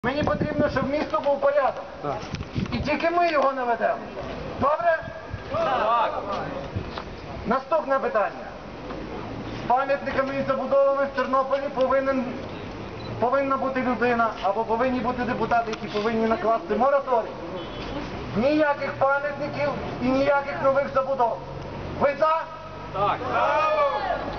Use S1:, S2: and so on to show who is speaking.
S1: Мені потрібно, щоб в місто був порядок.
S2: Так.
S1: І тільки ми його наведемо. Добре?
S2: Так.
S1: Наступне питання. З пам'ятниками і забудовами в Тернополі повинна бути людина, або повинні бути депутати, які повинні накласти мораторій. Ніяких пам'ятників і ніяких нових забудов. Ви за?
S2: Так.